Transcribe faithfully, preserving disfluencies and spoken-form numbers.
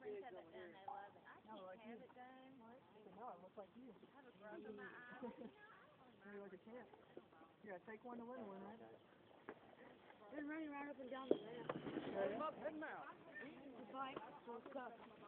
friends have it done. They love it. I can't like have you. it done. No, it looks like you. I have a growth in my eye. You look a champ. Yeah, take one to win one, right? Been running right up and down the ramp. Ready? Up, head mount. The bike, so it's tough.